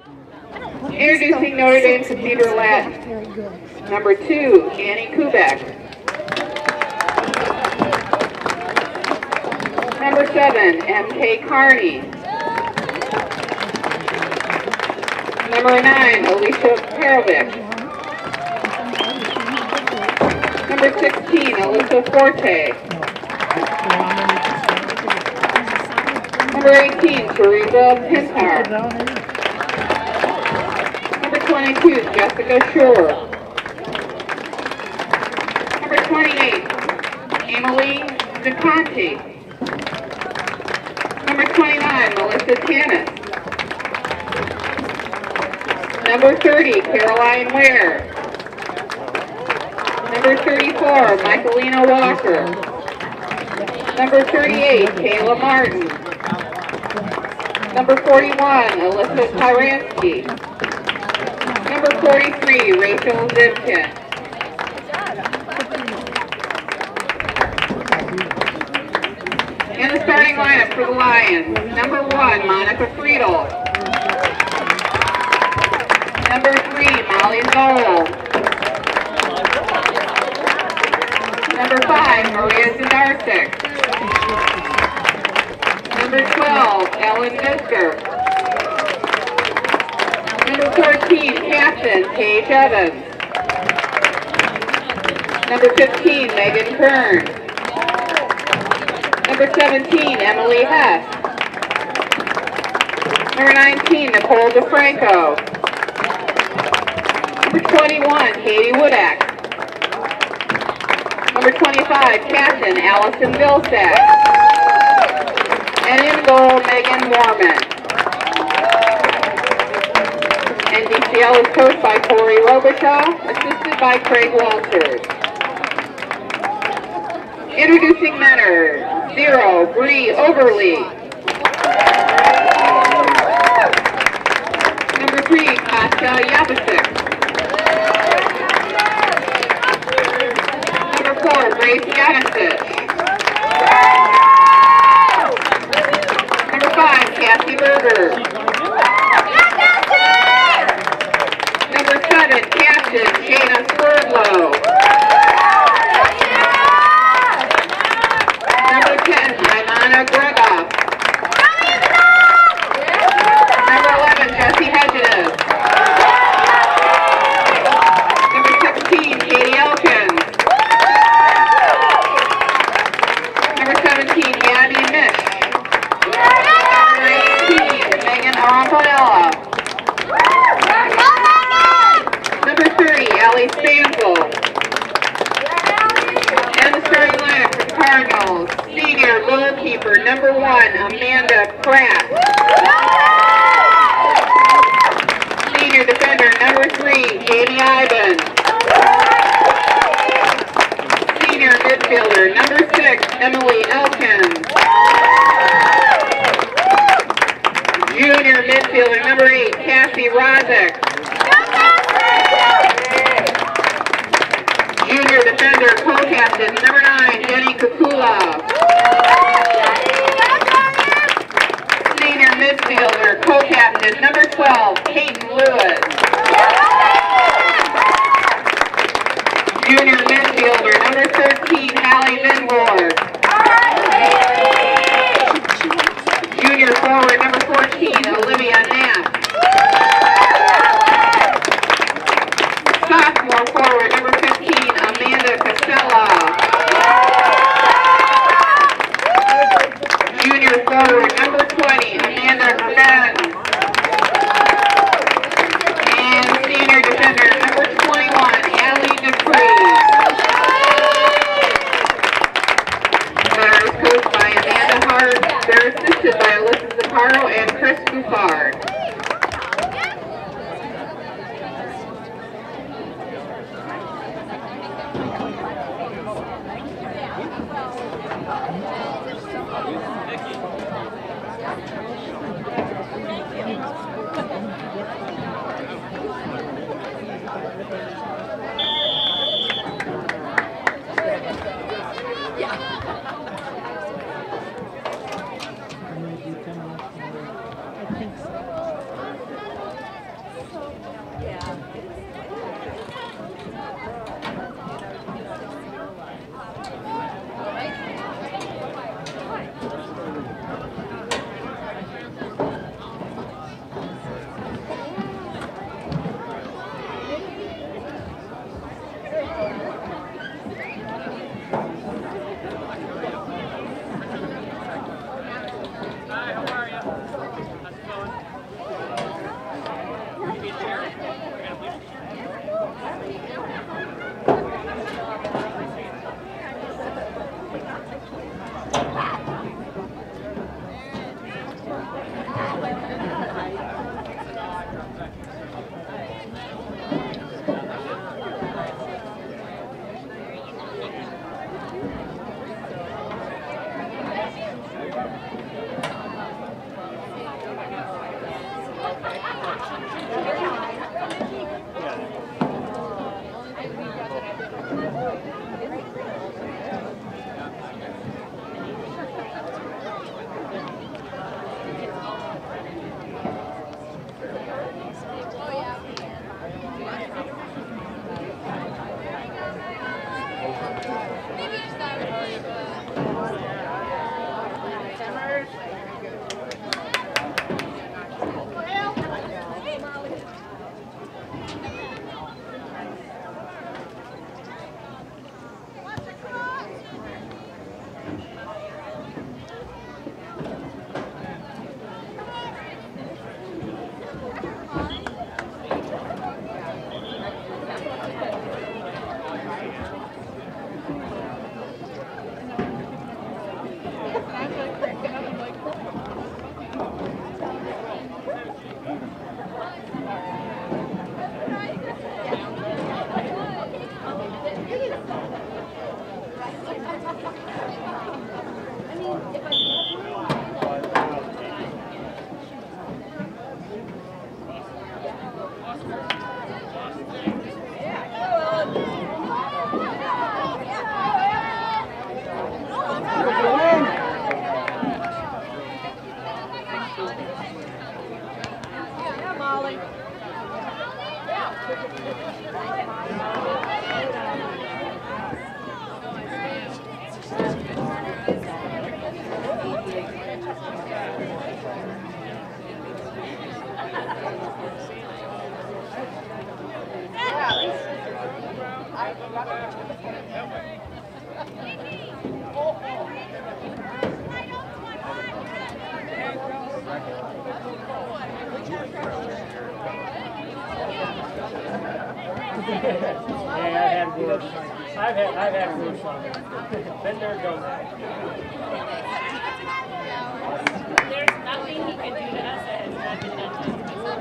Introducing Notre Dame Cathedral Latin. Number 2, Annie Kubek. Number 7, M.K. Carney. Number 9, Alicia Perovic. Number 16, Alyssa Forte. Number 18, Teresa Pintar. Number 22, Jessica Shore. Number 28, Emily DeConte. Number 29, Melissa Tanis. Number 30, Caroline Ware. Number 34, Michaelina Walker. Number 38, Kayla Martin. Number 41, Alyssa Tyransky. Number 43, Rachel Zivkin. And the starting lineup for the Lions. Number 1, Monica Friedel. Number 3, Molly Zoll. Number 5, Maria Zdarsik. Number 12, Ellen Mister. Number 14, Captain Paige Evans. Number 15, Megan Kern. Number 17, Emily Hess. Number 19, Nicole DeFranco. Number 21, Katie Woodak. Number 25, Captain Allison Vilsack. And in goal, Megan Mormon. NDCL is coached by Corey Robichaud, assisted by Craig Walters. Introducing Menor, 0, Bree Overly. Number 3, Katja Yabasik. Number 4, Grace Yanisic. Number 5, Kathy Berger. Number 7, Captain Jana Swerdlow. Number 10, Imana Gregoff. Number 11, Jessie Hedges. Number 16, Katie Elkins. Number 17, Yadi Mish. Number 18, Megan Arampanella. Number 30, Allie Stansel. And the starting lineup for the Cardinals. Senior goalkeeper, number 1, Amanda Pratt. Senior defender, number 3, Jamie Ivan. Senior midfielder, number 6, Emily Elkins. Junior midfielder, number 8, Cassie Rozek. Junior defender, co-captain, number 9, Jenny Kukula. Senior midfielder, co-captain, number 12, Peyton Lewis. Junior midfielder, number 13, Hallie Vinborg. Junior forward, number 14, Olivia Knapp. Sophomore forward, number 15, Amanda Casella. Junior forward, number 20, Amanda Glenn. And senior defender, number 21, Allie Dupree. Menor is coached by Amanda Hart. They're assisted by Alyssa Zapparo and Chris Buffard. I've had worse on it. Then there goes. There's nothing he can do to us that has not been done to him.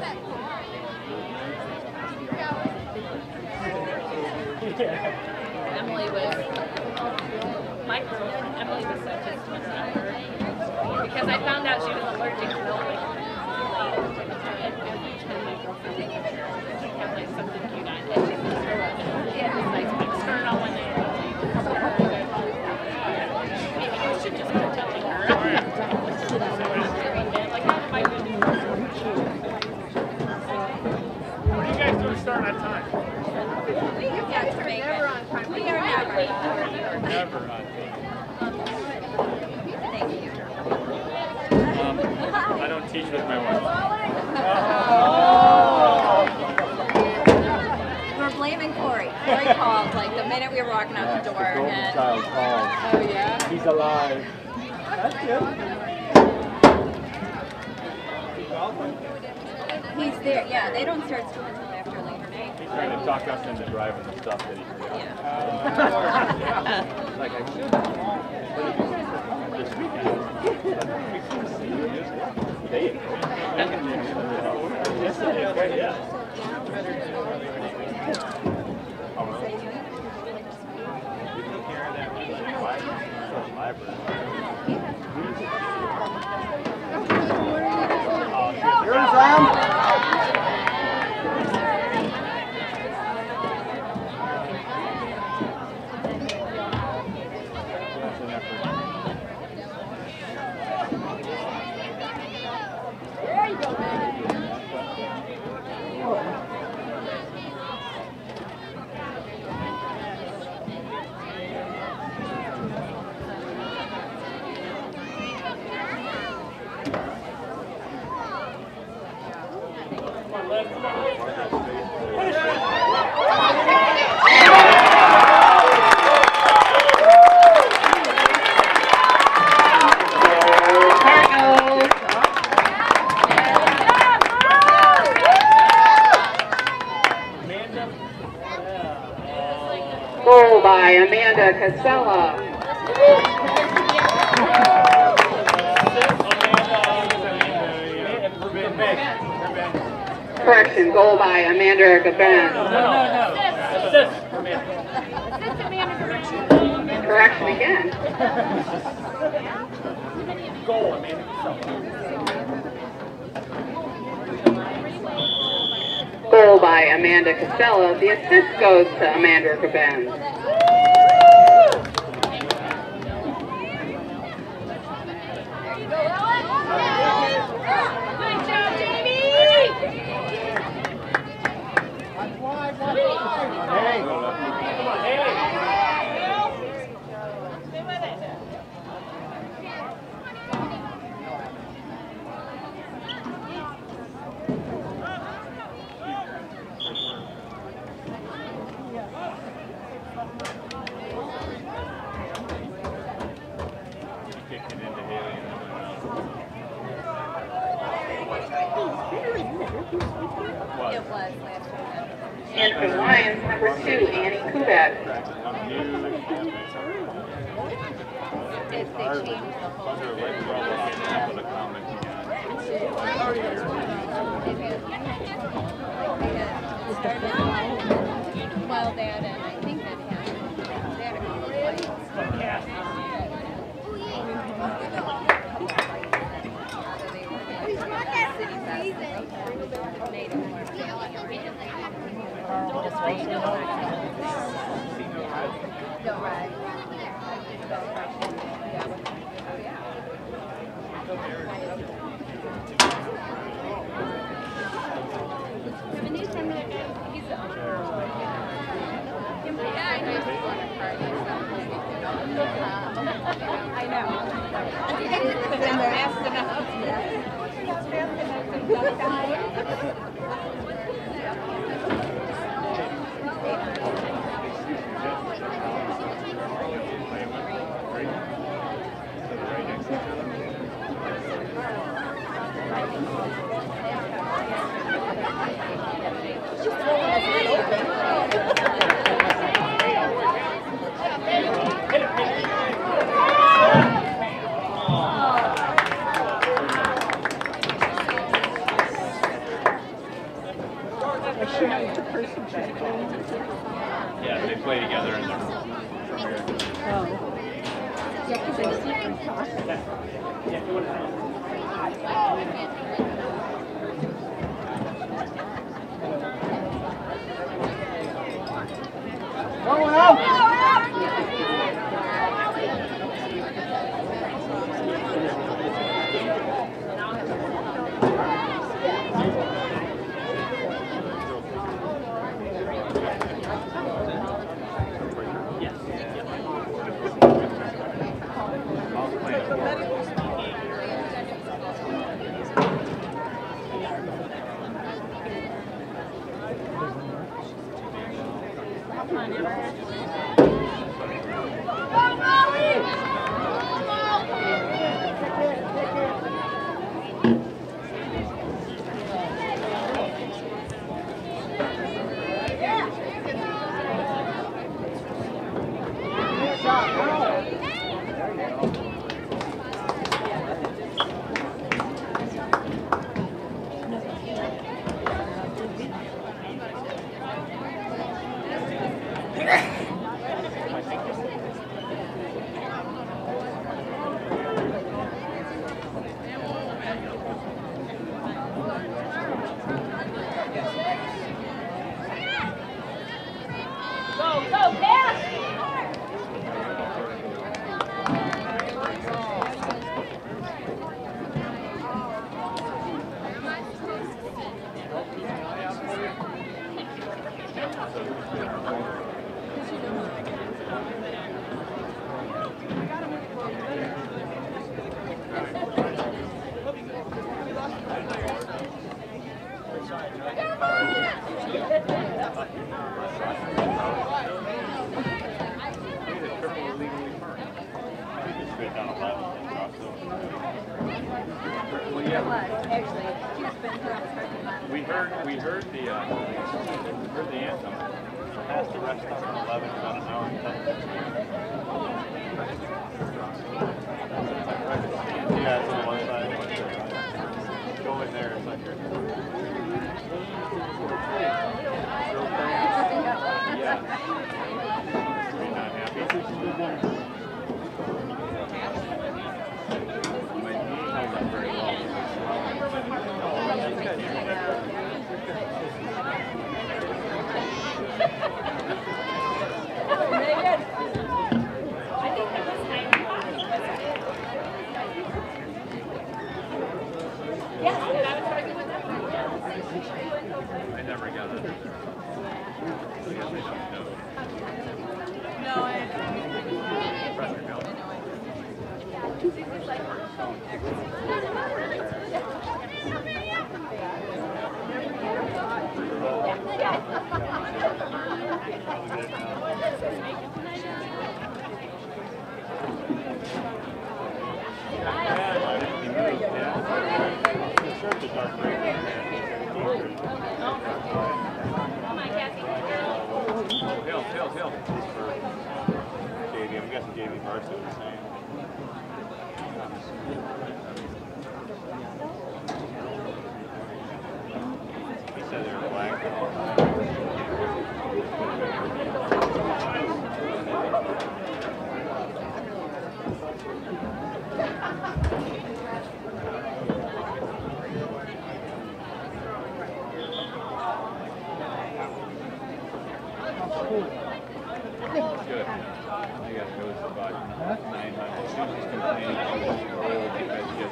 Emily was, my girlfriend, Emily was such a sweet number because I found out she was allergic to milk. And every time my girlfriend would have like something cute on it. Yeah, it's nice big skirt on one day. Maybe you should just start telling her. Like, how am I going to do this? What are you guys doing starting on time? We have got to make never on time. We are not late for you. Never on time. Thank you. I don't teach with my wife. We're blaming Corey. Corey called like the minute we were walking out the door. And Child called. oh yeah. He's alive. That's good. He's there. Yeah, they don't start school until after Labor Day. He's trying to talk us into driving the stuff that he forgot. Yeah. Like I should. This weekend. Yeah. You're Sam? There you go, man. Goal by Amanda Casella. Correction, goal by Amanda Gaben. Correction again. Goal, Amanda. Goal by Amanda Casella. The assist goes to Amanda Gaben. Good job, Jamie! It was last weekend. And for Lions, number 2, Annie Kubek. They changed the whole well, that and I think that had a couple of fights. So they were in the city festival. Made it more appealing. Just wait. No, right. Yeah, they play together and they're Yeah, because I see them talking. We heard the anthem. Past the restaurant at 11, about an hour and 10 minutes. Yeah, it's on one side. Go in there, it's like your... Yeah. Are you not happy? My knee held up very well. I never got it. No, Hill. JV, I'm guessing JV varsity was the same. He said they were black. Good. I got to go to about 900. Susie's complaining she's old because she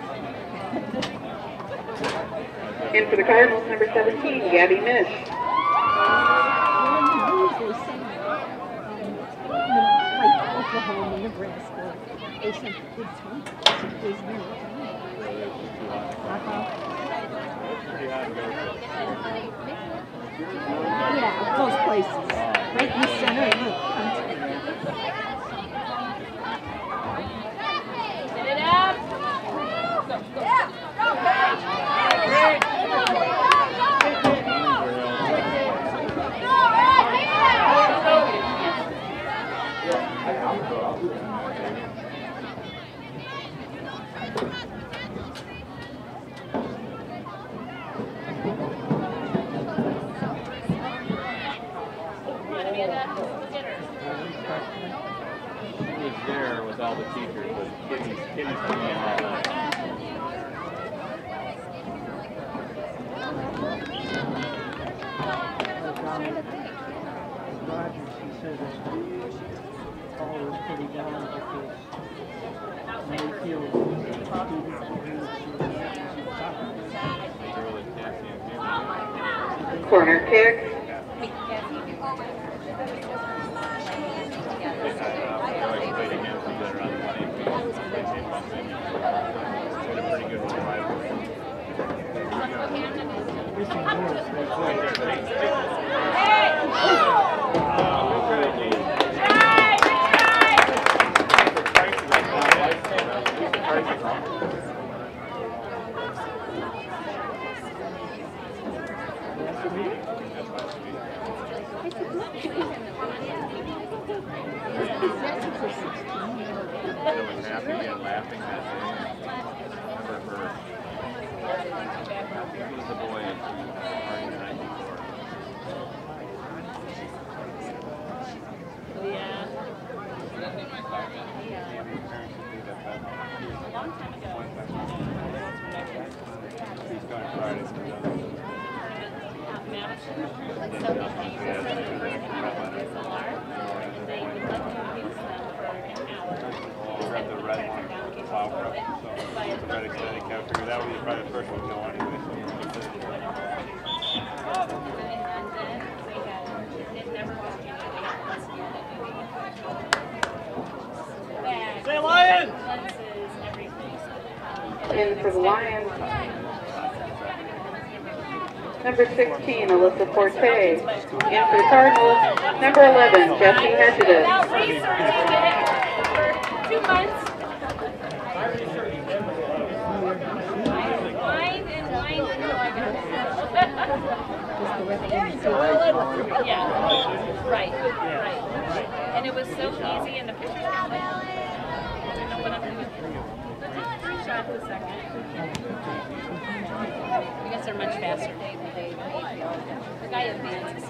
has And for the Cardinals, number 17, Gabby Mish. Oklahoma, Nebraska. They sent the kids home. all the teachers, but Kimmy's coming in all that. Rogers, he said that Paul was pretty down because they feel students are here Corner kick. In for the Lions, number 16, Alyssa Forte. In for the Cardinals, number 11, Jessie Hedges. Now researching it for 2 months. Wine until I got Yeah, right. And it was so easy, and the pictures got I don't know what I'm doing. Shot the second. I guess they're much faster. The guy advances.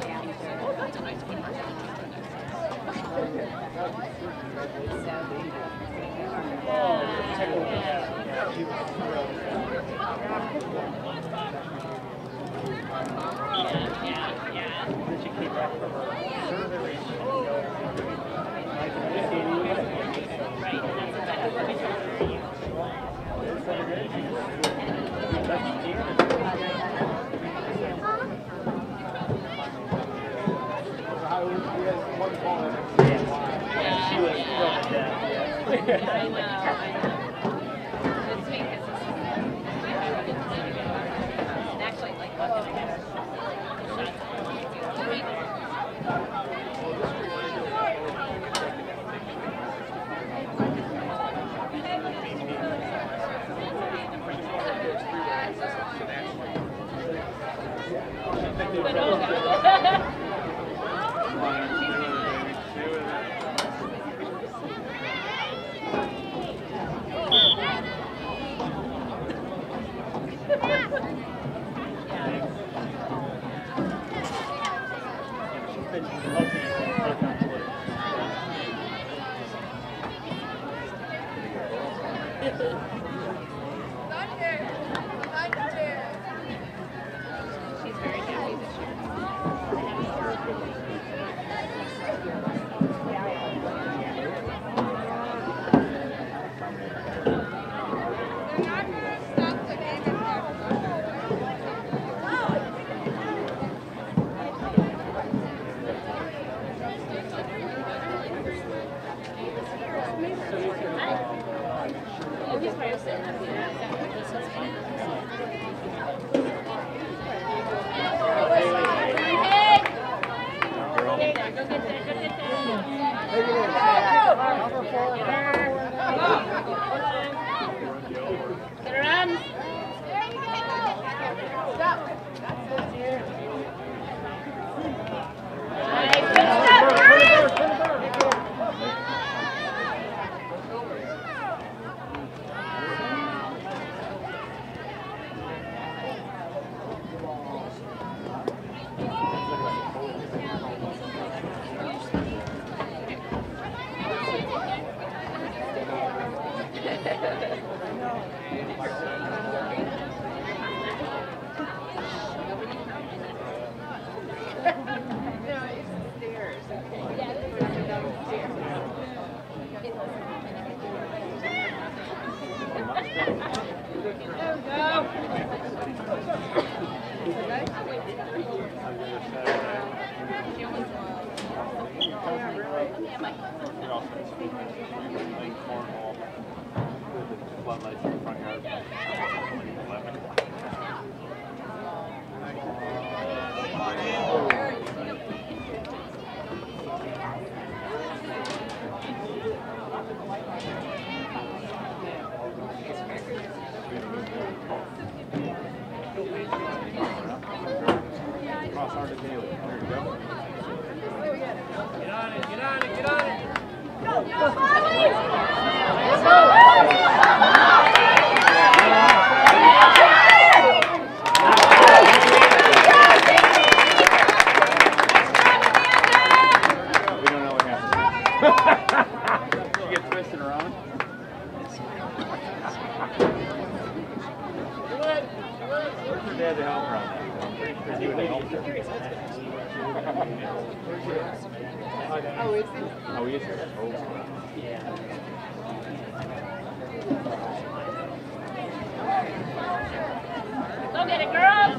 Go get it, girls!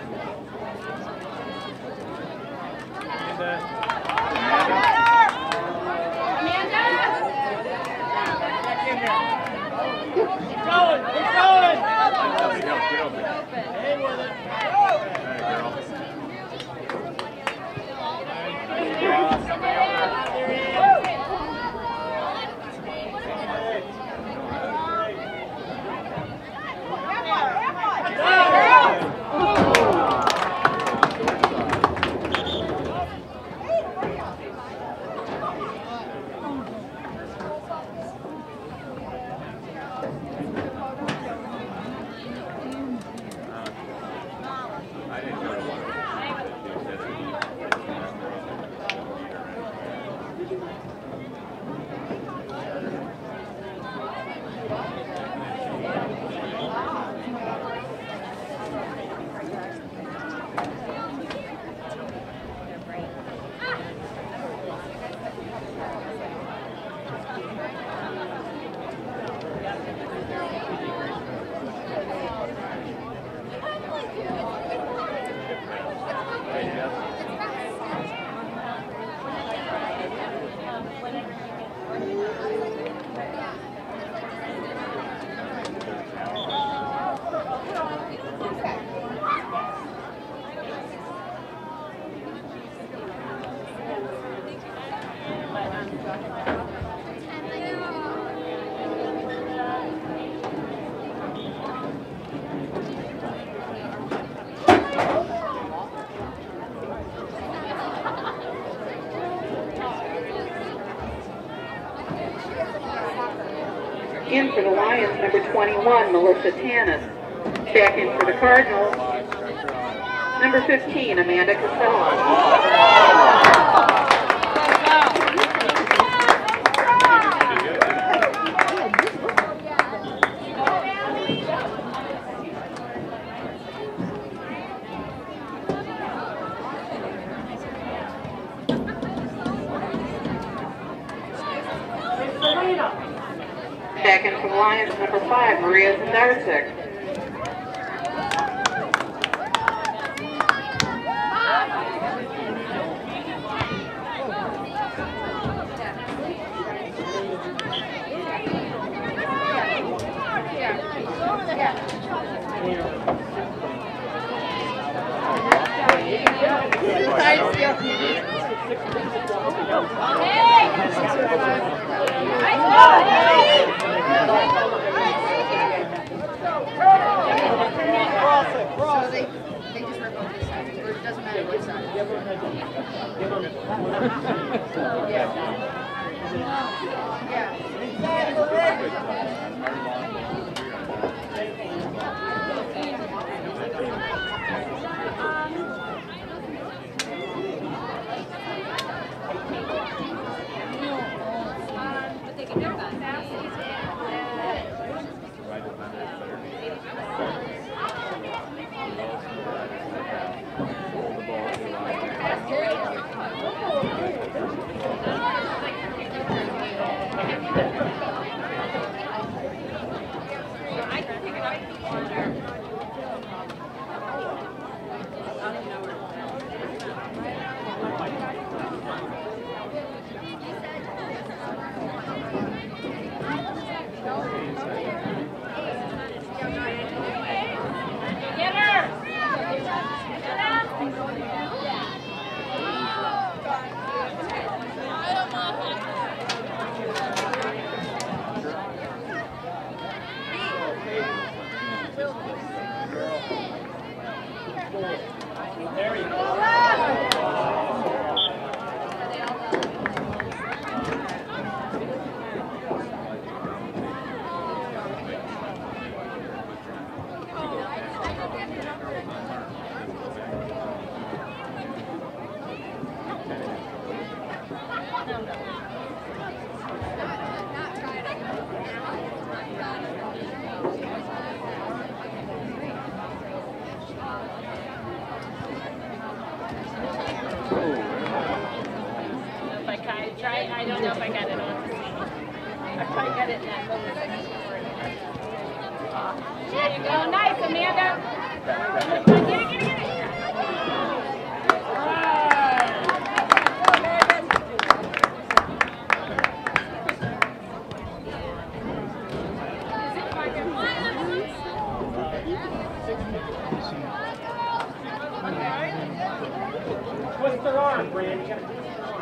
In for the Lions, number 21, Melissa Tanis. Back in for the Cardinals, number 15, Amanda Casella. Second from Lions, number 5, Maria Zendarczyk. There you go. I don't know if I got it on. I probably got it in that moment. There you go. Nice, Amanda. Get it, get it, get it. Twist their arm, Brand. You gotta twist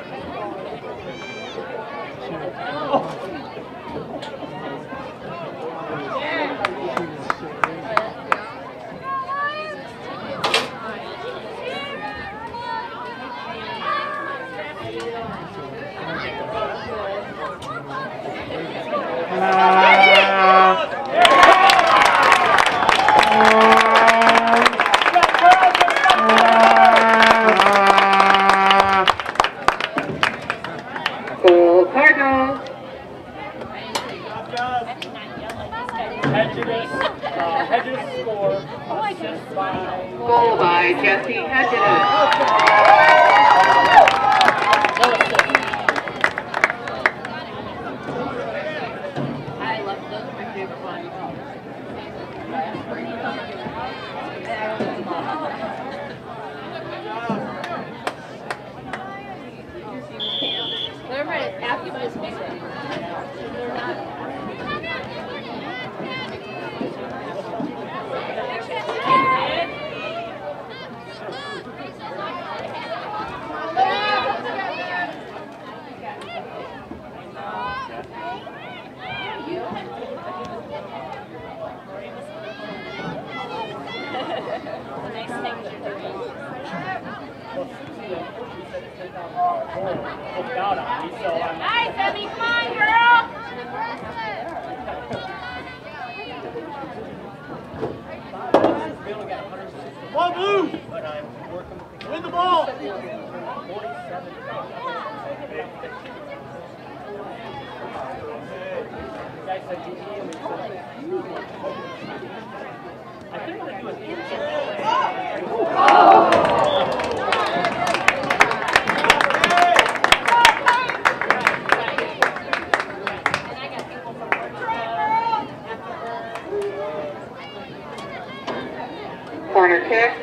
their arm. Go Cardinals. Hedges score. Assist by Goal by Jesse Hedges. I love those. My favorite one. Everybody after this big one. They're not. Nice, Emmy, come on, girl! One blue! Win the ball! I think what they do Corner kick.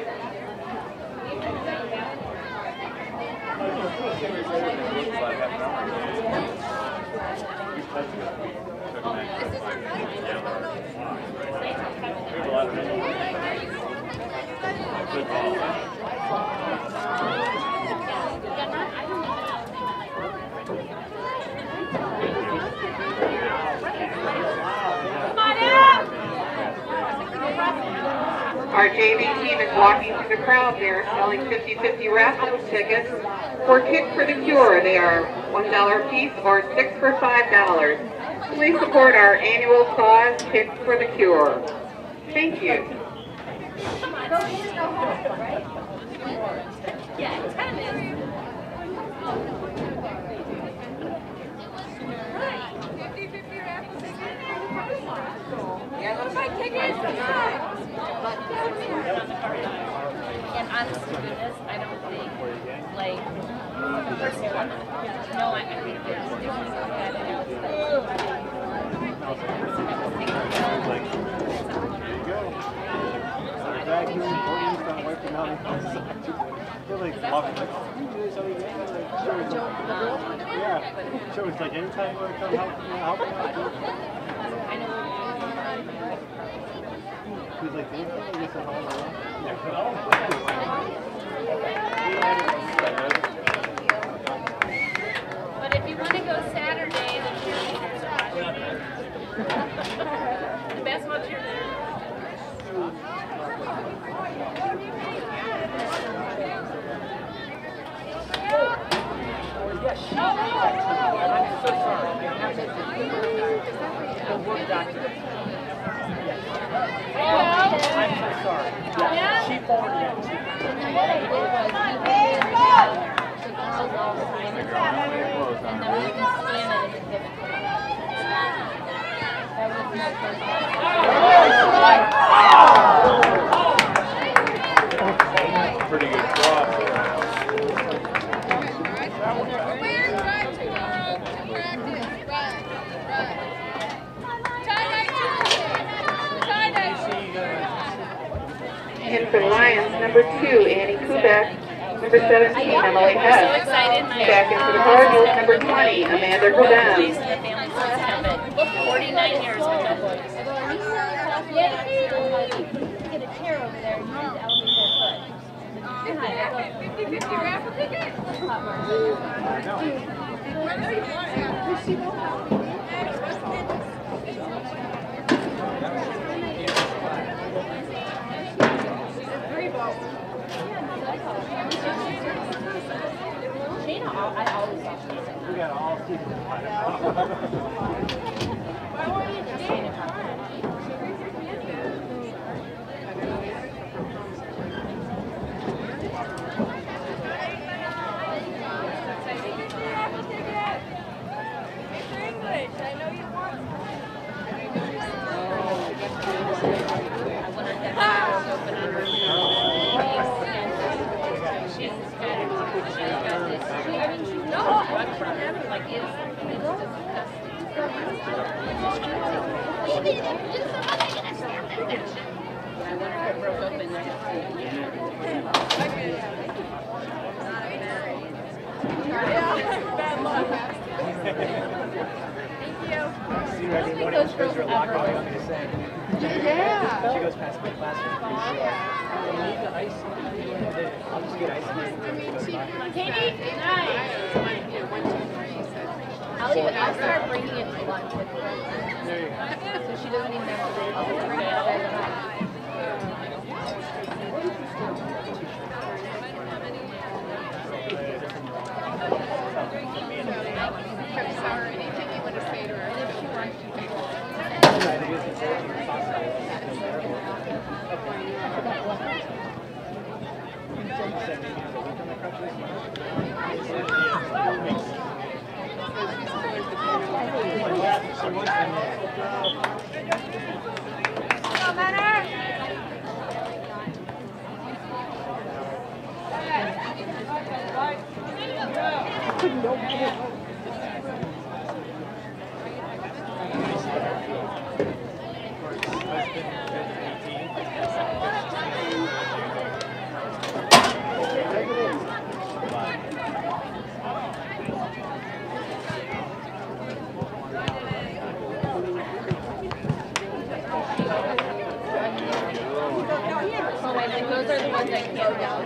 Our JV team is walking through the crowd there, selling 50-50 raffle tickets for Kick for the Cure. They are $1 a piece or 6 for $5. Please support our annual cause, Kick for the Cure. Thank you. Yeah, tennis. Yeah, my tickets. And honest to goodness, I don't think, like, the first one, no, I think there's difference in Yeah, so it's like anytime you want to come help me out. I know. He's like, anything I guess I'm But if you want to go Saturday, the cheerleaders are watching. The best one cheerleaders. doctor. I'm so sorry. Yeah. She forwarded it. Pretty good crop. And for the Lions, number 2, Annie Kubek. Number 17, Emily So Hess. excited. My Back into the Cardinals, number 20, Amanda Godin. 49 years with no boys. Get a chair over there and use the elevator foot. 50-50 raffle ticket? Shayna, I always thought she was We got all secrets. Yeah. She goes past my classroom. You need the ice. I'll just get ice cream. Katie, nice. I'll start bringing it to lunch with her. There you go. So she doesn't even have to bring it up. Those are the ones I can't down.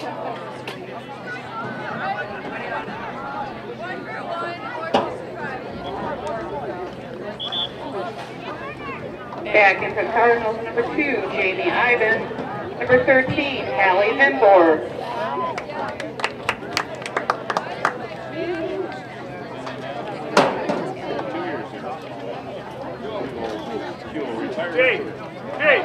Back into the Cardinals, number 2, Jamie Ivan. Number 13, Hallie Vinborg. Hey! Hey!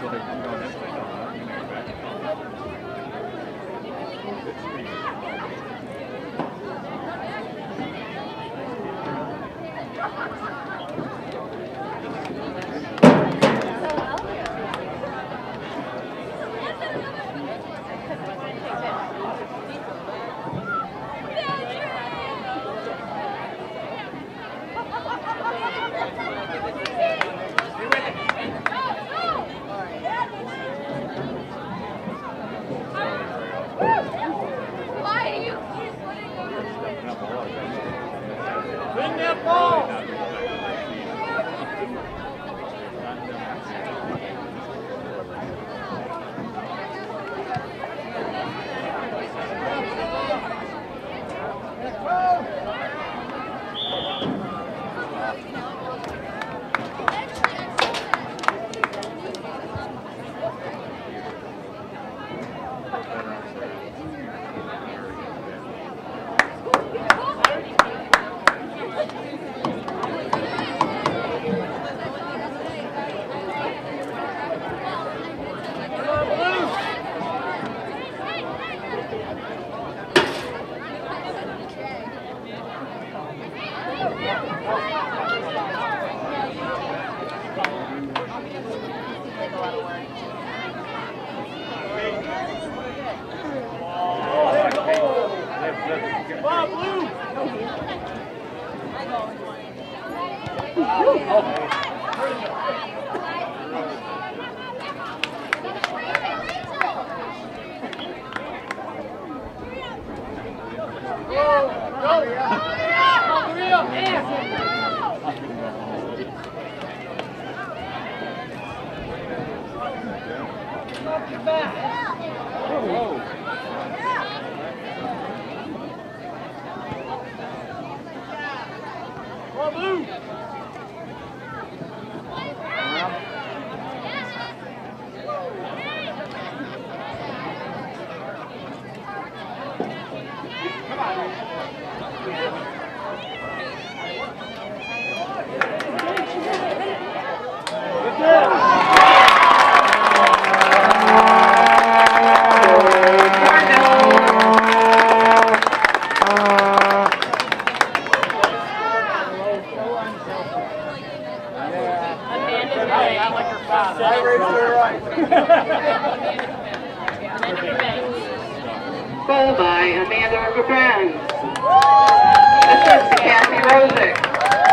Win that ball! Goal by Amanda Gabran. Assist Kathy Rosick.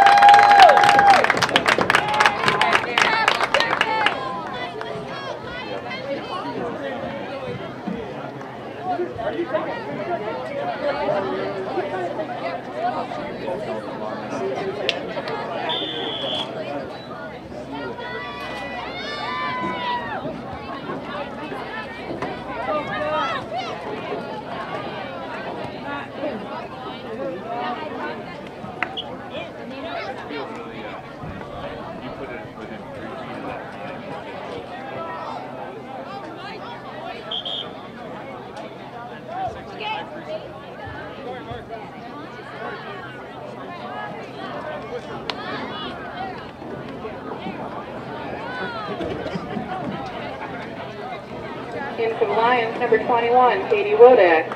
In from Lions, number 21, Katie Wodak.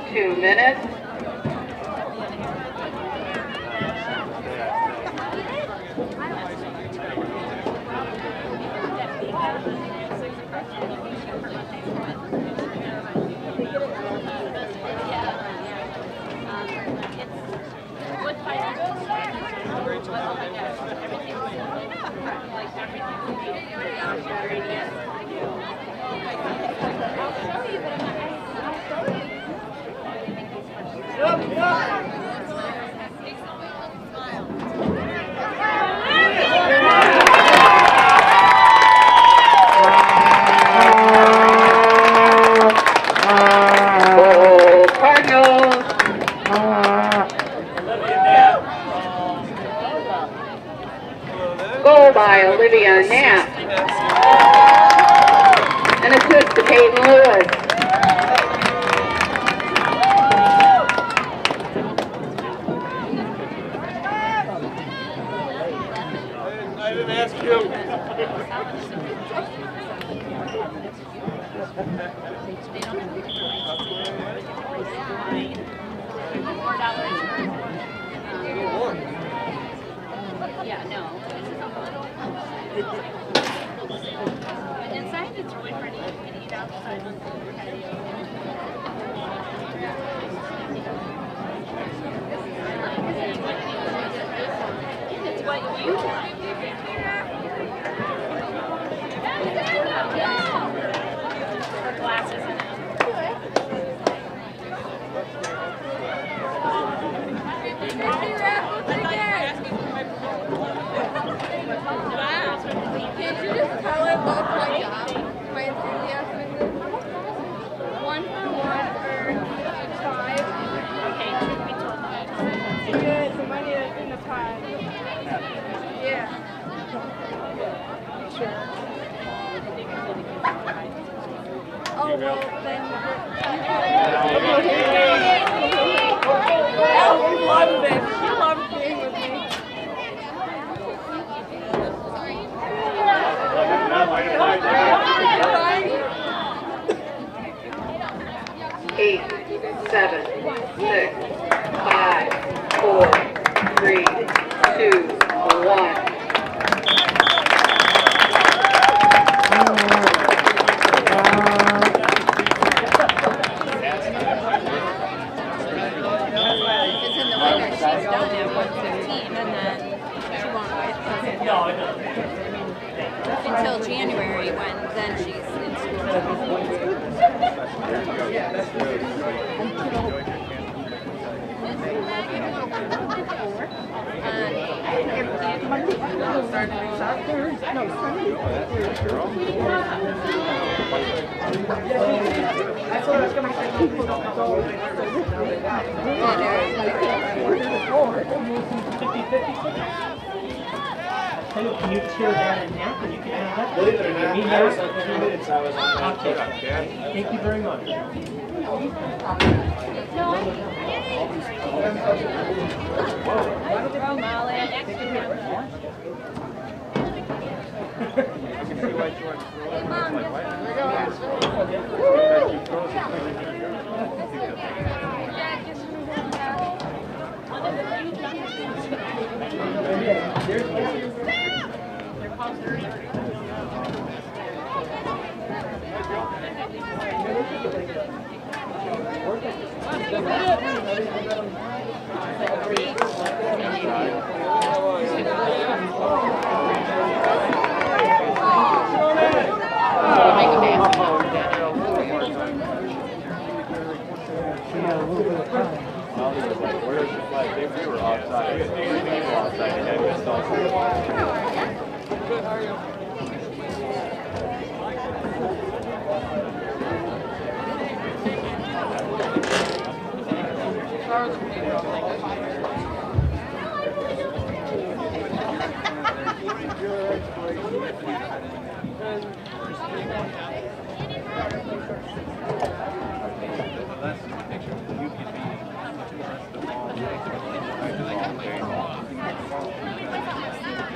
2 minutes. Goal by Olivia Knapp. An assist to Peyton Lewis. I didn't ask you. Yeah, no. And inside it's really pretty. You can eat outside on the patio. It's what you want. Her glasses in it. Did you just tell it both my job? My enthusiasm in this? 1 for 1 or 5? Okay, truth be told, Good, the money that's in the pot. Yeah. Sure. Oh, well, then. I love this. She loves being with me. 8, 7, 6, 5, 4, 3, 2, 1. It's in the winter. She's done at 1:15, and then she won't until January, when then she's in school. Can you tear that in half and you can have that? Believe it or not, Me I now? was like 3 minutes I was on Okay. Thank you very much. Where's the flag? We were outside. We were outside. And I missed all Good, how are you?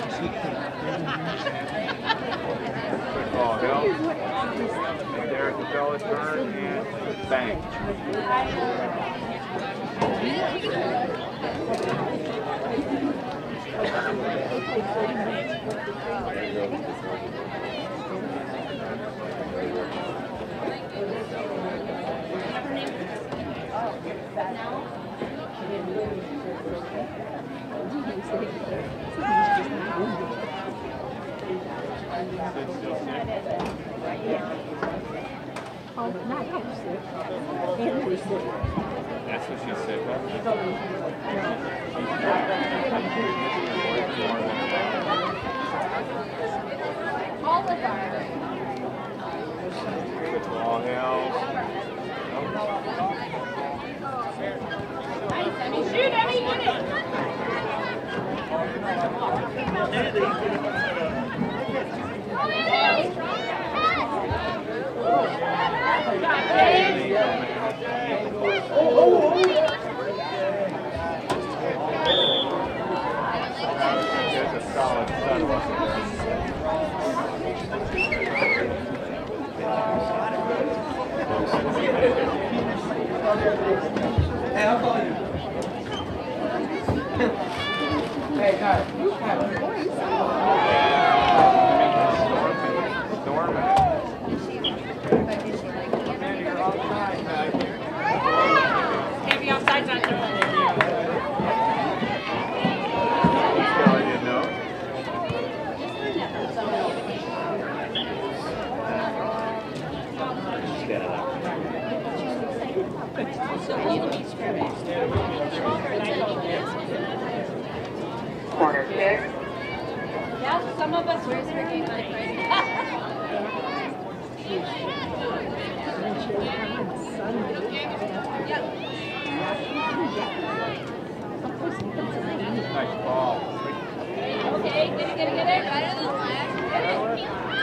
Oh, hell. Derek is $5 turn and bang. That's what she said. All hell. Shoot, Emmy, get it! There's a solid sun. Hey, I'll call you. Hey, guys. Can't be outside, John. Corner kick. Yeah, some of us were drinking like Nice ball. Okay, get it. Better than last.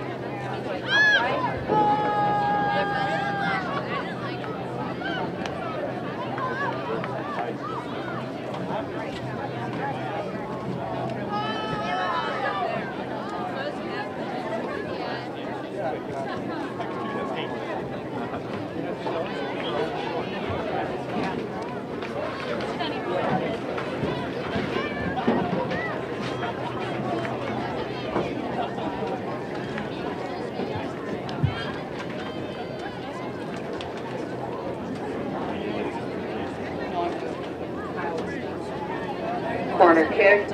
Corner kick.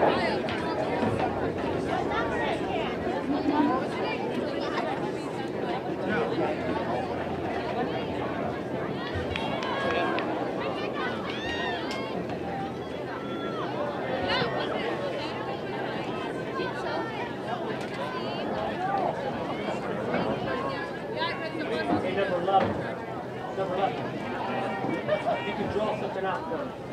Hey, number 11. Number 11. You can draw something out for me.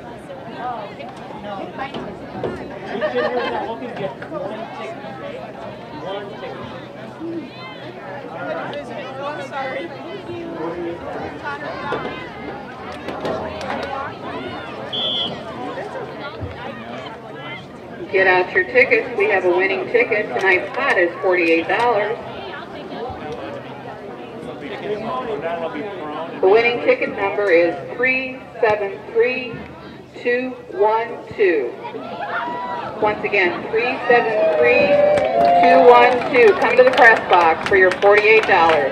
Reach in here and look and get one ticket. One ticket. I'm sorry. Get out your tickets. We have a winning ticket. Tonight's spot is $48. The winning ticket number is 373212. Once again, 373212. Come to the press box for your $48.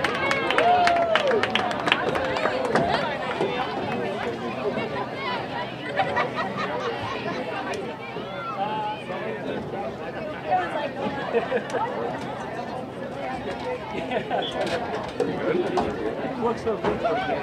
Looks so good for you.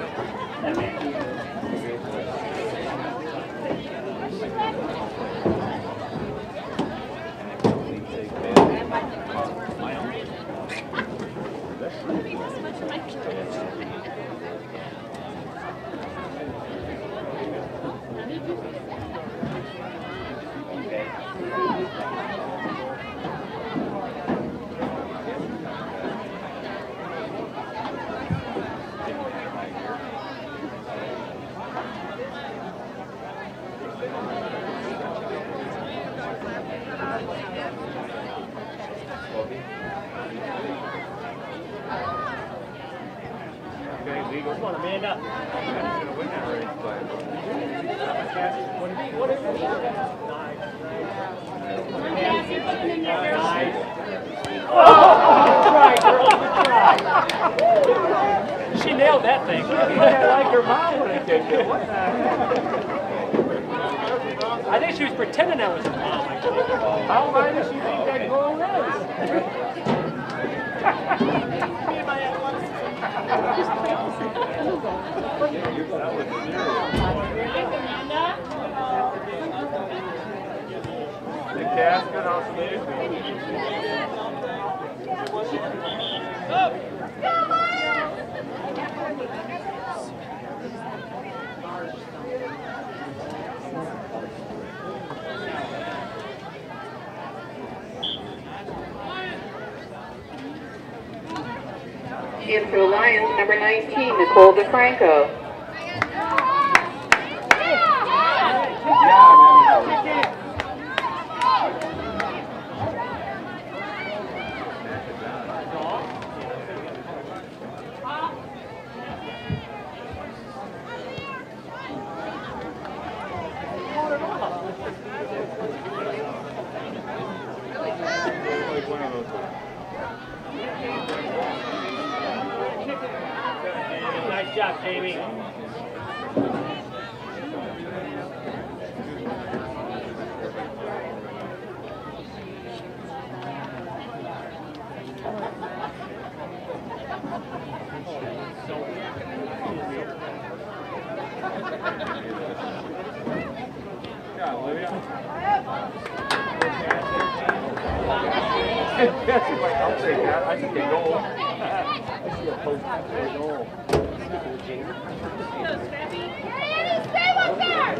Eagles. Come on, Amanda. Nice. Oh, good try, girl. Good try. She nailed that thing. I like her mom when I kicked it. What the heck? I think she was pretending I was her mom. How high does she think that goal is? The casket also made In for the Lions, number 19, Nicole DeFranco. Nice job, Jamie. Yeah, Olivia. I'll take that. I think they goal. I see a post for a goal. Stay with that!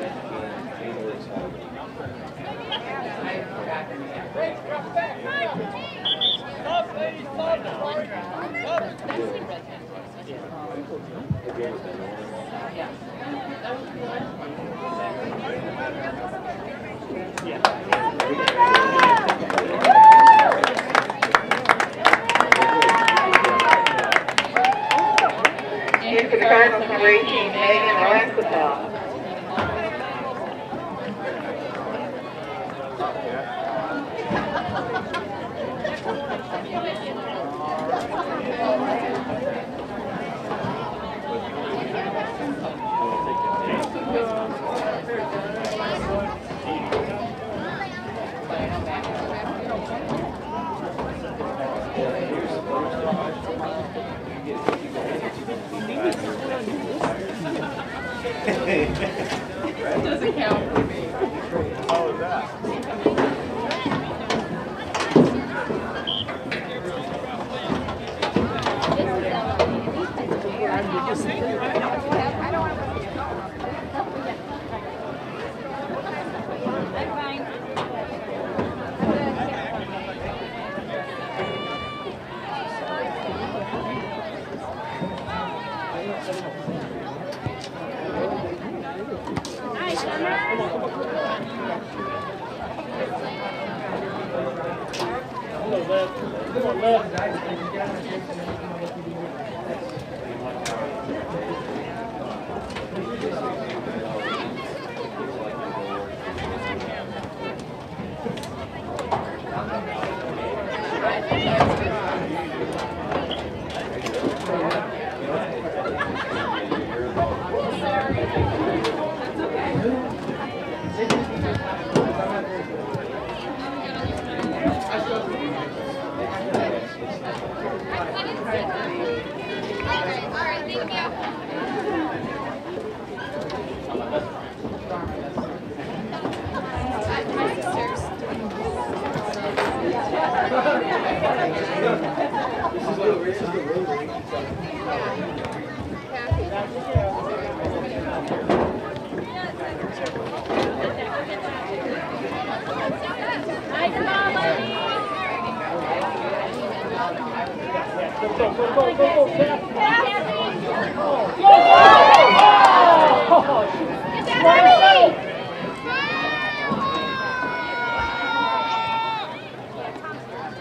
In for the Cardinals, number 18, Megan Orenthal. Doesn't count. How was that?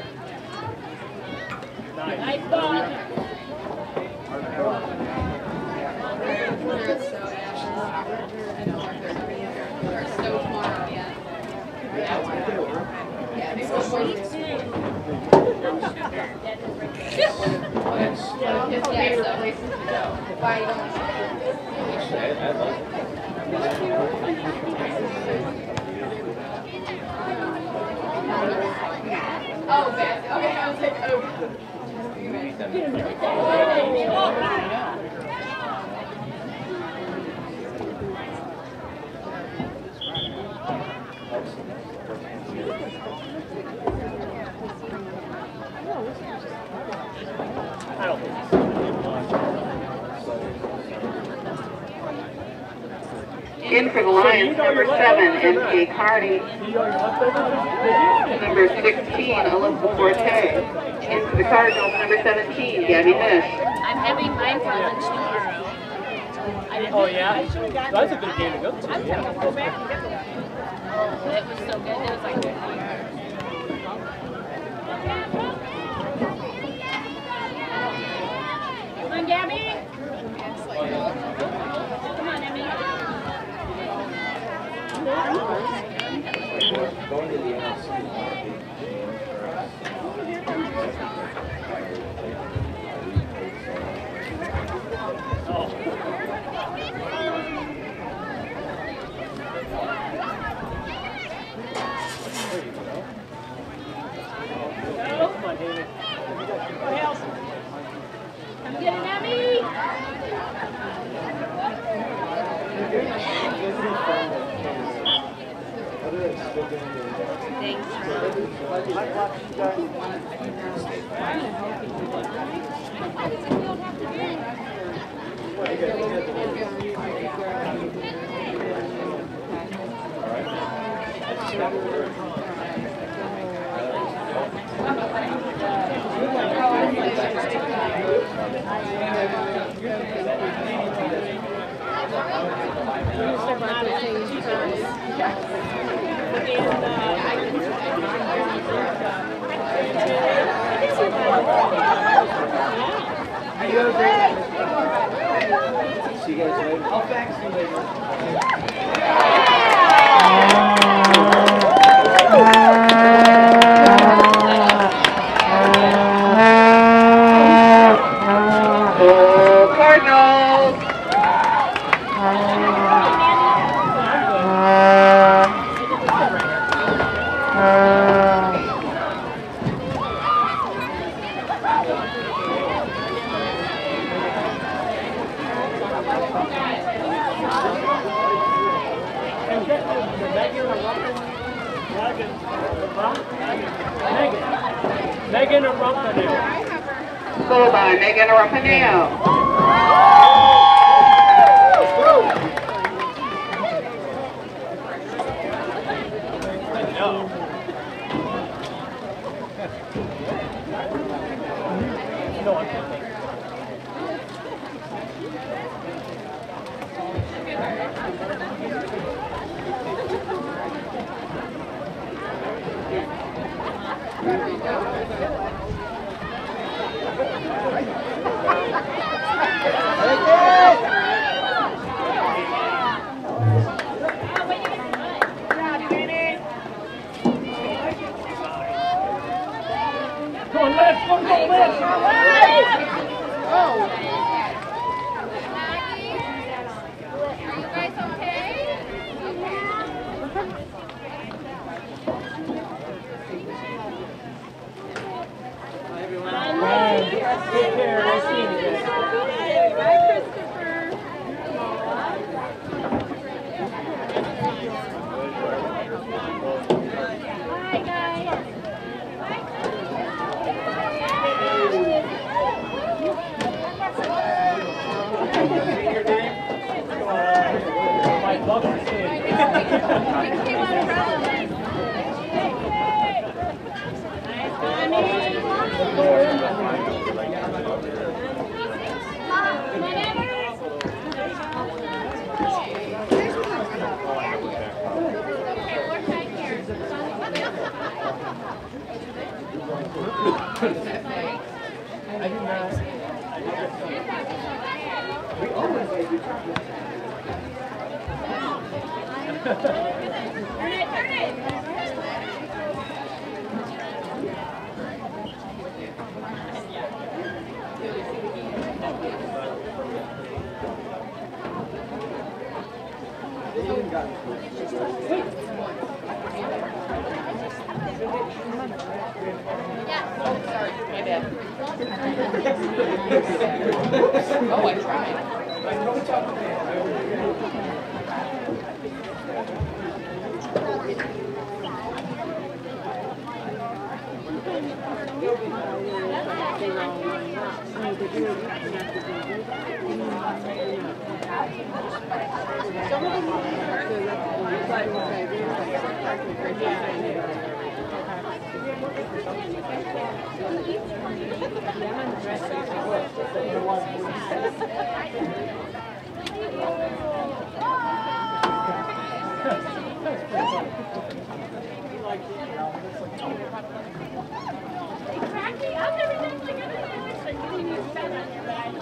Nice ball. Why you don't want Oh, bad. Okay, I was like, oh. I don't think In for the Lions, number 7, M.K. Carney. Number 16, Alyssa Forte. In for the Cardinals, number 17, Gabby Mish. I'm having mine for lunch tomorrow. Oh, yeah? That's a good game to go to. Yeah. It was so good. It was like Come on, Gabby. Come on, Emmy. Going to the NFC. Come on, David. Come get it, Emmy. Thanks. See you guys later. I'll fax you later. Cardinals. Megan Rapinoe. Goal by Megan Rapinoe. No, I'm kidding. Come on, let's go, let's go. Are you guys okay? Take care. Nice seeing you guys. Bye, Christopher. Hi, guys. I'd love to see it. Oh, sorry, my bad. Oh, I tried. Exactly. I've never done like anything you spend on your bag.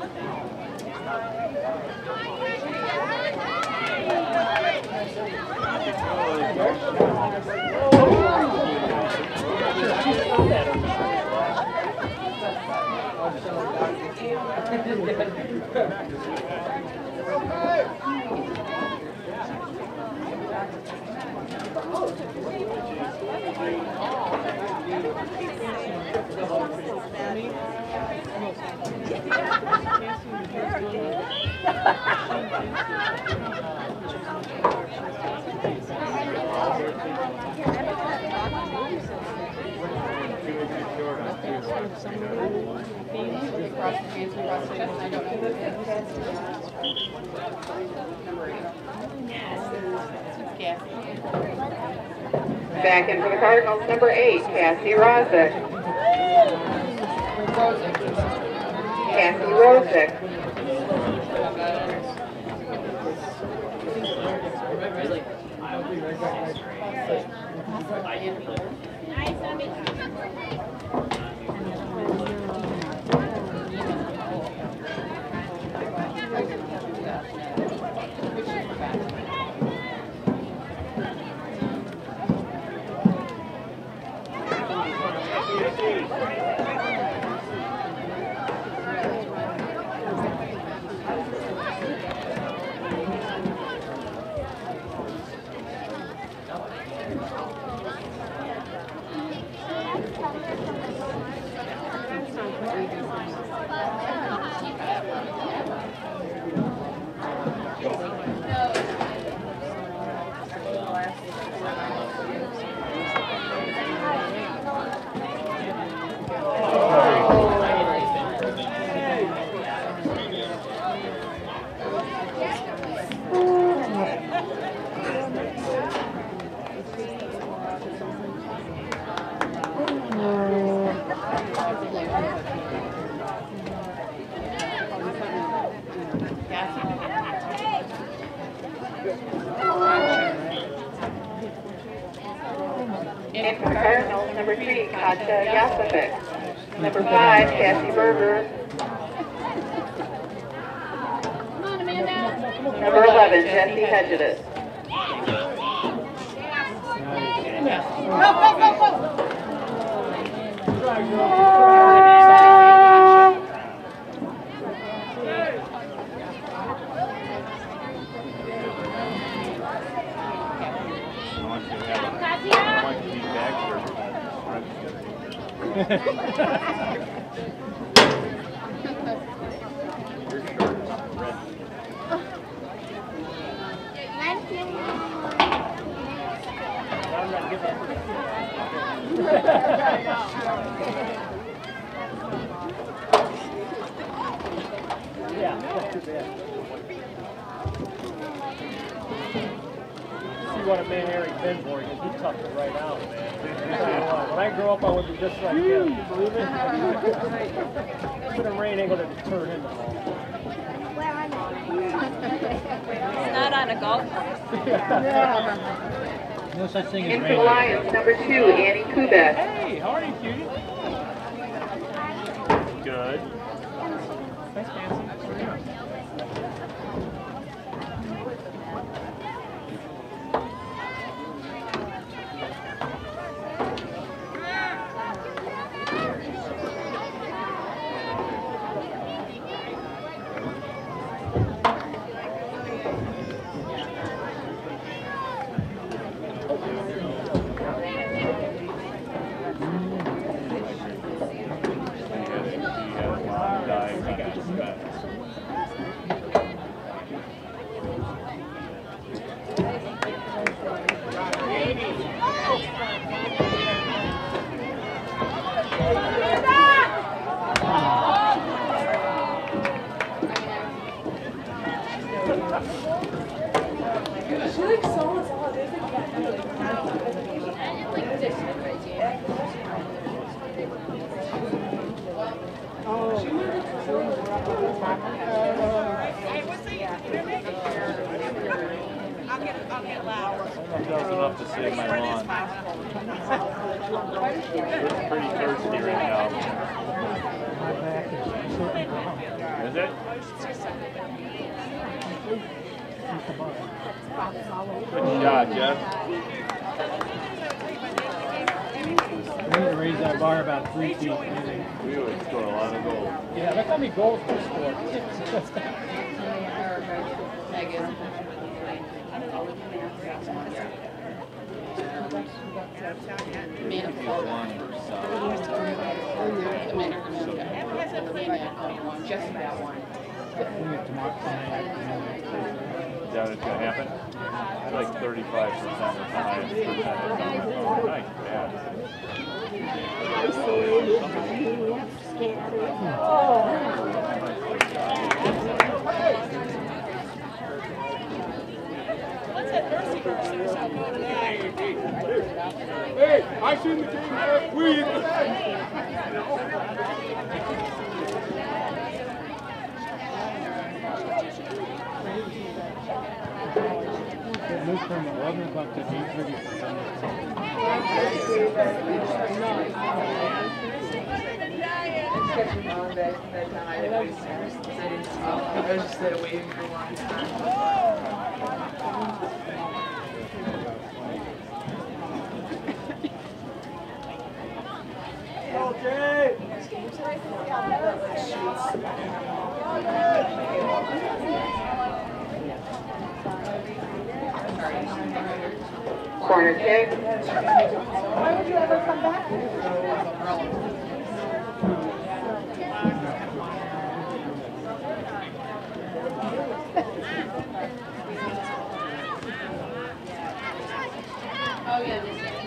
Back in for the Cardinals, number 8, Cassie Rosick. Cassie Rosick. In for the Cardinals, number 3, Katja Yasovic. Number 5, Cassie Berger. Number 11, Jessie Hedges. Yeah, not too bad. See what a man Eric Benborg is. He's tough to write out, man. When I grow up, I would be just like him. You believe it? But the rain ain't going to deter him at all. It's not on a golf course. No such thing as In for rain. the Lions, number 2, Annie Kubek. Hey, how are you, cutie? Good. Thanks, Nancy. She looks so much older. There's I'll get loud. That's enough to save my lawn. It's pretty thirsty right now. Is it? Good shot, Jeff. We need to raise that bar about 3 feet. We would score a lot of goals. Yeah, that's how many goals we scored. just that one. Is that what's going to happen? I'd like 35% of the time. Nice, yeah. Hey, I seen the game last week. It moved from 11 o'clock to 8:30 for Sunday. I was just there waiting for a long time. Okay. Corner kick. Why would you ever come back? Oh, yeah.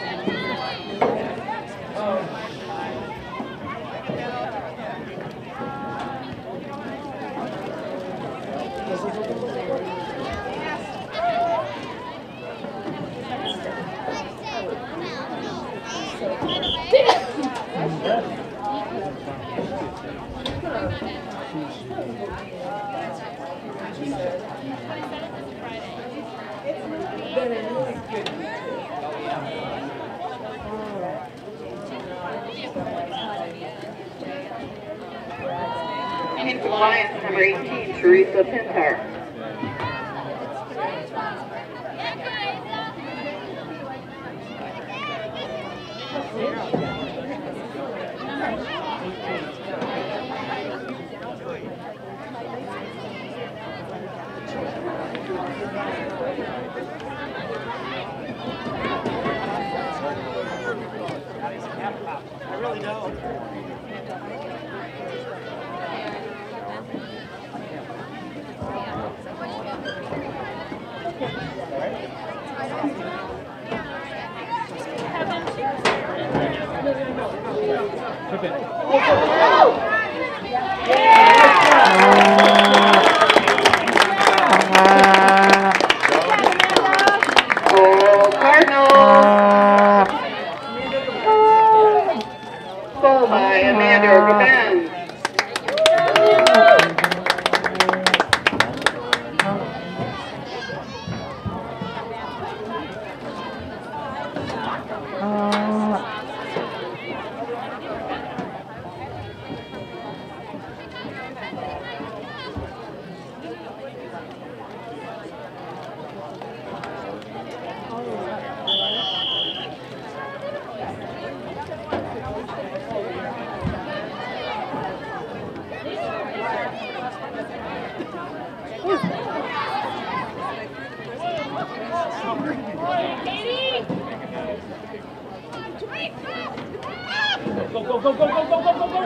In compliance, number 18, Teresa Pintar. I really don't. Oh, Cardinals! Goal by Amanda Gaben. Go, go, go, go, go, go, go, go, go!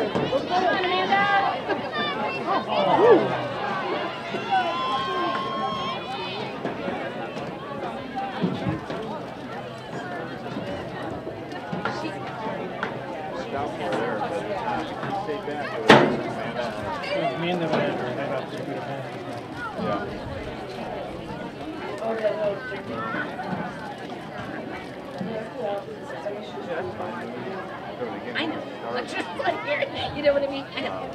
Yeah. I know. Let's just like here. You know what I mean? I know.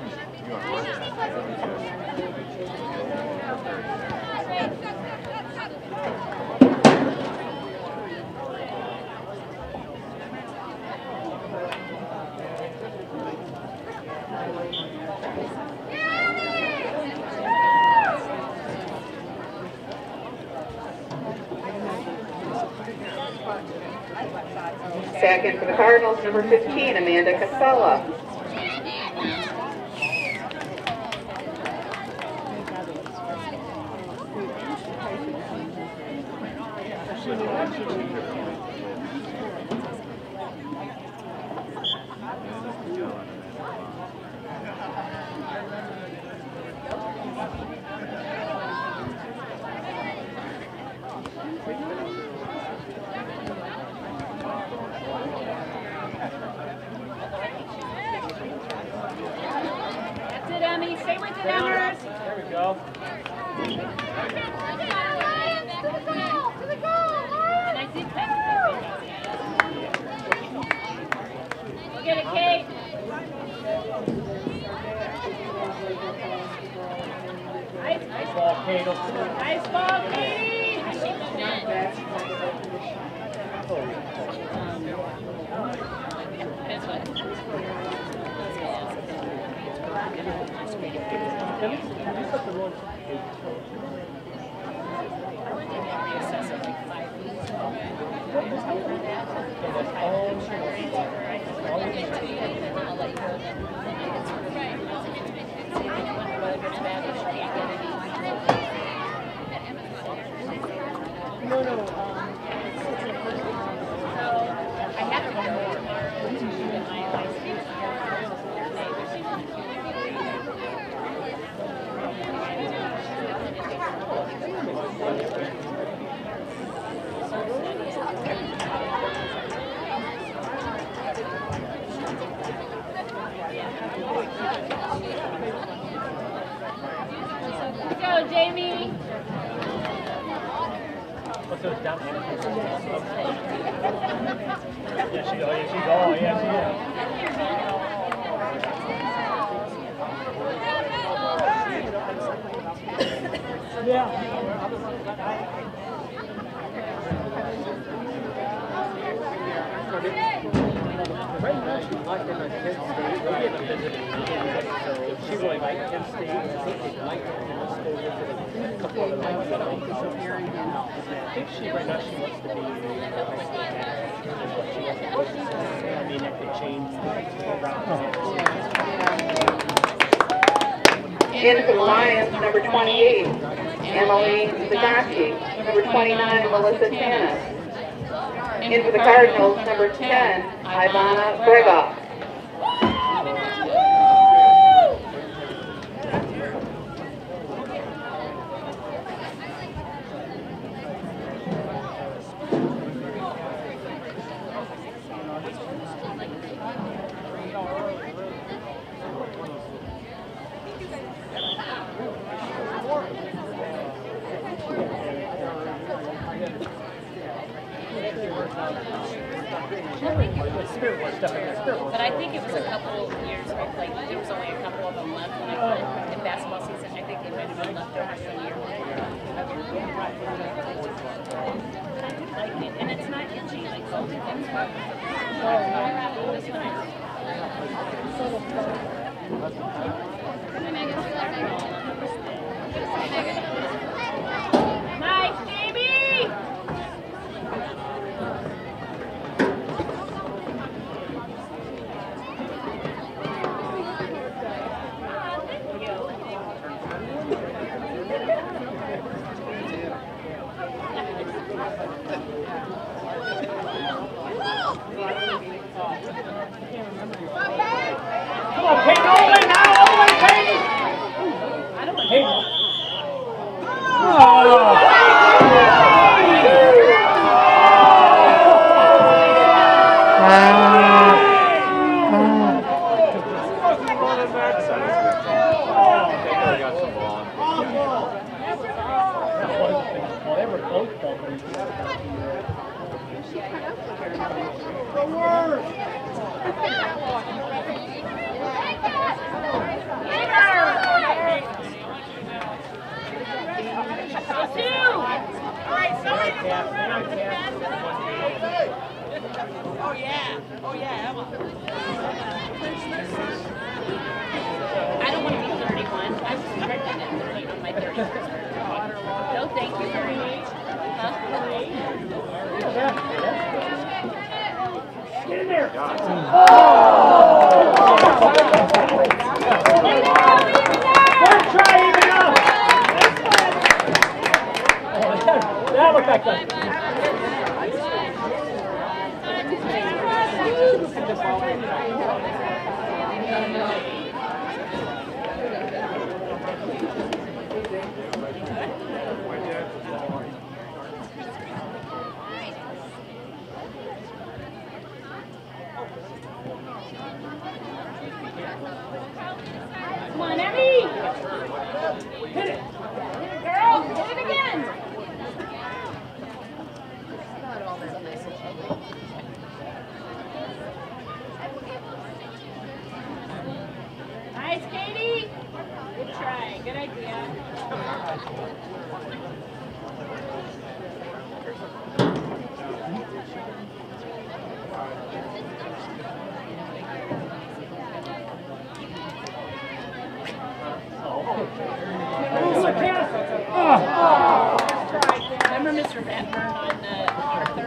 Second for the Cardinals, number 15, Amanda Casella. That's it, Emmy. Stay with the numbers. There we go. And I did kind of get it, Kate. Nice ball, Kate. Nice ball, Katie. She moved in. That's what. Go, Jamie. What's those down there? Yeah, she's all, yeah, she is. Right now, she's locked in on Kent State. We haven't visited so she really liked Kent State. I think they'd like her to just go visit a couple of the ones that I think she, right now, she wants to be I mean, if they change around. In for the Lions, number 28, Emily Zagacki. Number 29, Melissa Tanis. In for the Cardinals, number 10, Ivana Bregoff. But I think it was a couple years, like there was only a couple of them left when I went in basketball season. I think they might have been left over some year. But I do like it, and it's not itchy like some things. This one is. Nice, Jamie! I don't want to be 31. I was pregnant at 30 on my 31st birthday. No, thank you very much. Huh? Get in there. First try, even up. That looked like that. Come on, Emmy! Hit it! Girl, hit it again! Nice, Katie! Good try, good idea. Remember Mr. Ratburn on Arthur?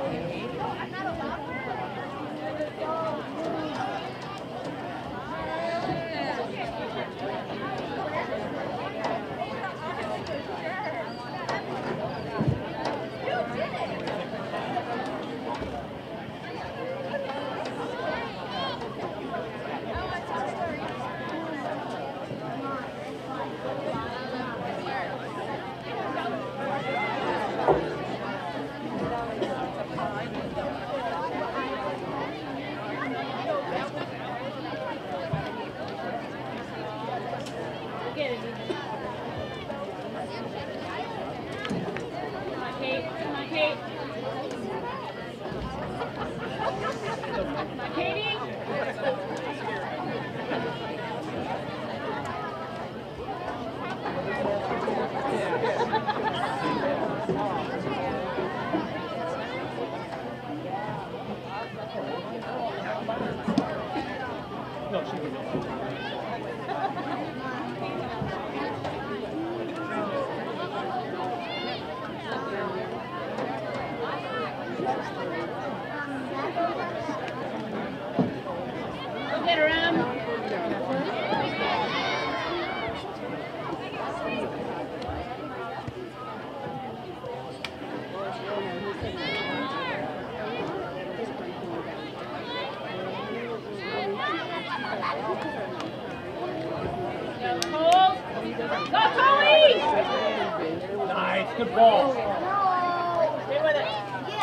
Nice, good ball. Stay with it.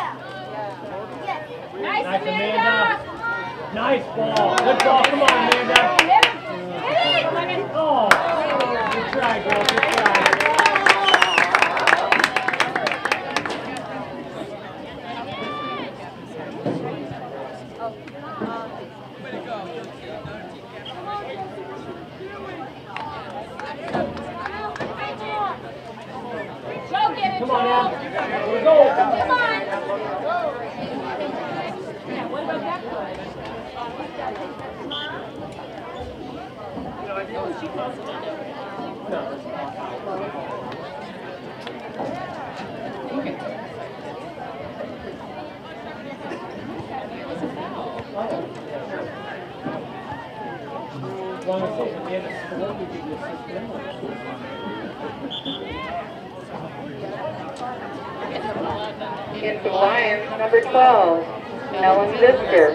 Nice, Nice, Amanda. Amanda. Nice ball. Good ball. Come on, Amanda. Oh, good try, girl. Good try. Come on, Em. Here we go. Come on. Yeah, what about that play? She calls it As long as it's at the end of school, we can just sit there. Into Lions, number 12, Ellen Zisker.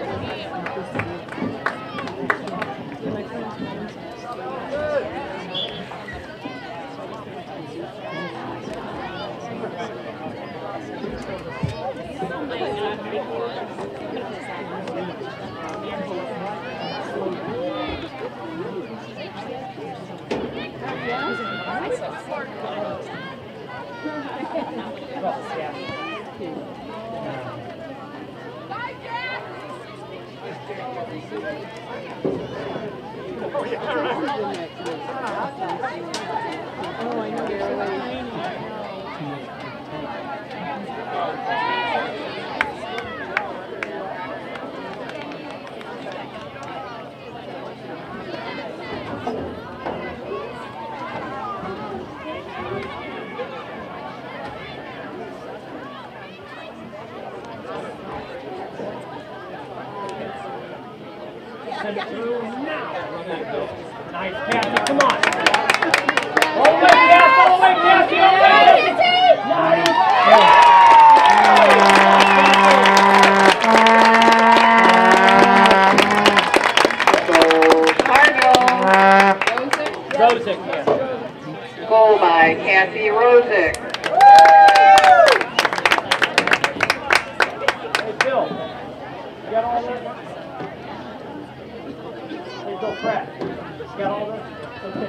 Send it through now. Nice, Cassie, come on. All the way, Cassie, all the way, Cassie, all the way. Nice. Rosick, yeah. Goal by Cassie Rosick. Hey, Bill, you got all that? Hey, Bill Pratt, you got all that? Okay.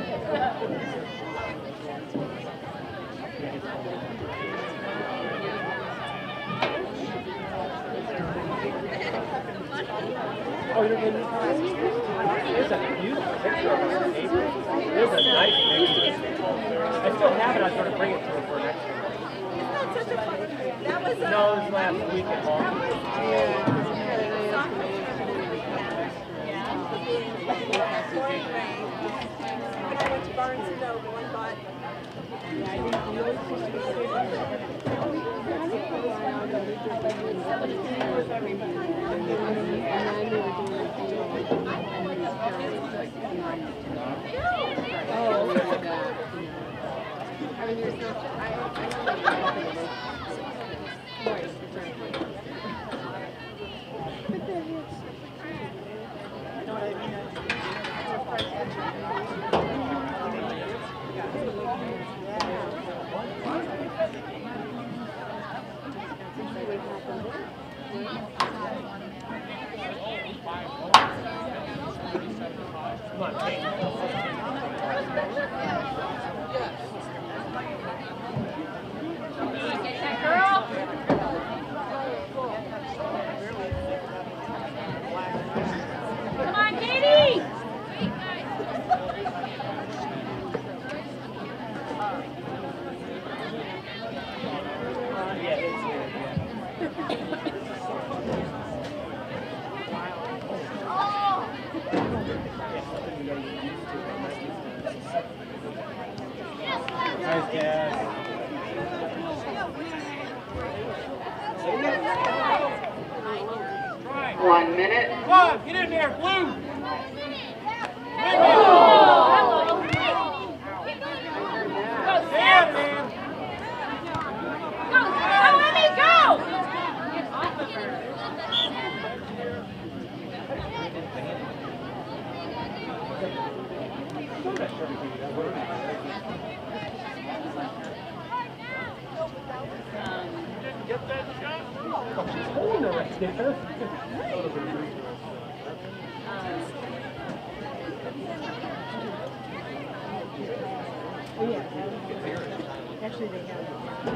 Oh, you're getting this? There's a beautiful picture of her in April. There's a nice picture. I still have it. I was going to bring it to her for next week. No, it was last week at home. Come on, Kate. Get that girl. Come on, Katie. Nice, Dad. 1 minute. Come on, get in there, Blue. Hello. Damn, man. Go, Emmy, go. Get that shot. Oh, she's holding her right there. Actually, they have.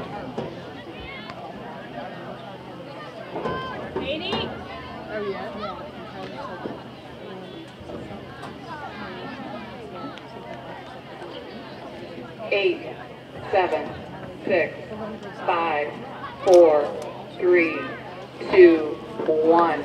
Katie. Oh, yeah? Yeah. 8, 7, 6, 5, 4, 3, 2, 1.